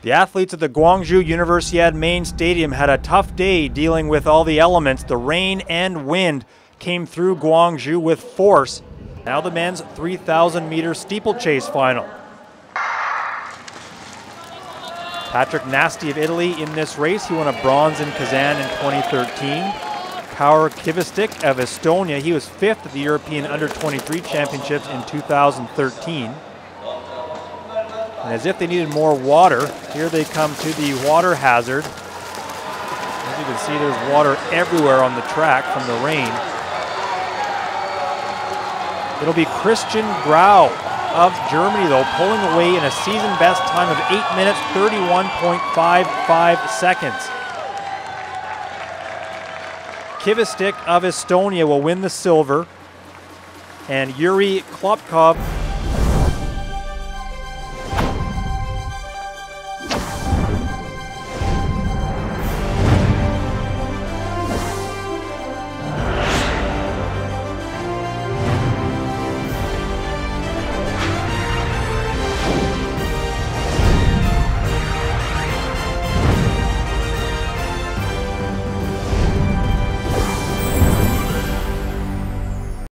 The athletes at the Gwangju Universiade main stadium had a tough day dealing with all the elements. The rain and wind came through Gwangju with force. Now the men's 3,000-meter steeplechase final. Patrick Nasti of Italy in this race. He won a bronze in Kazan in 2013. Kaur Kivastik of Estonia. He was 5th at the European Under-23 Championships in 2013. And as if they needed more water, here they come to the water hazard. As you can see, there's water everywhere on the track from the rain. It'll be Christian Grau of Germany, though, pulling away in a season best time of 8 minutes, 31.55 seconds. Kivastik of Estonia will win the silver, and Yuri Klopkov